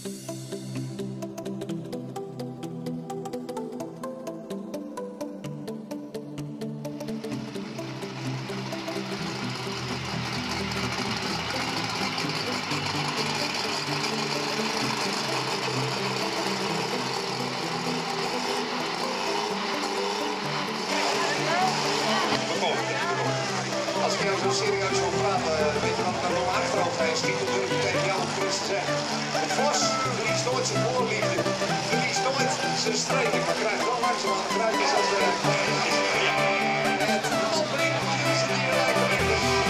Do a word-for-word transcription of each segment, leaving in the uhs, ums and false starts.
Als ik jou zo serieus wil praten, weet je wat er nog achterhoofd heen schiet, dan durf ik tegen jou of Chris te zeggen. De Vos verliest nooit zijn voorliefde, verliest nooit zijn streken, maar krijgt wel langzamerhand de kruikjes als de... En het opbrengt, is het hier lijkt me.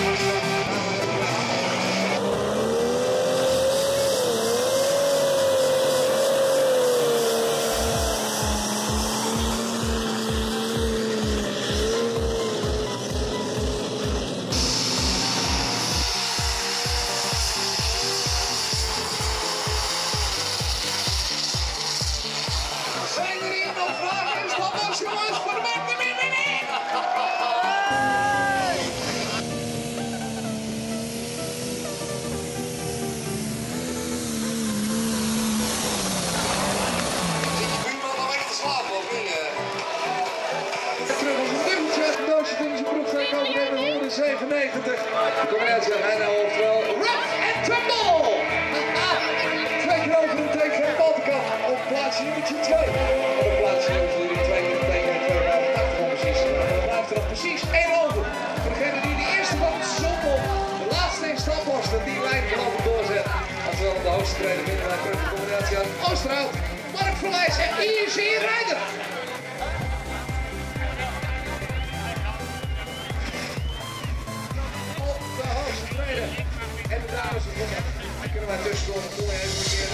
Zijn er hier nog vragen? Is dat ons jongens? Vermaak de winning! Zit je buurman al weg te slapen of niet? Terug als een dubbeltje. Doosje in zijn broekzak overnemen honderdzevenennegentig. De combinatie hij nou oftewel Rock and Tumble! Twee keer over een teken van de buitenkant op plaats nummertje twee. Op plaats nummertje twee keer een teken en twee vijfentachtig precies. Dan blijft er nog precies één over. Voor degene die de eerste van de zondag de laatste in Staphorst die lijn voorlopig doorzet. Oftewel de hoogste treden binnen wij terug de combinatie aan Oosterhout, Mark Verlijs en Easy Rider. Op de hoogste treden. En de dames kunnen wij tussendoor nog even een keer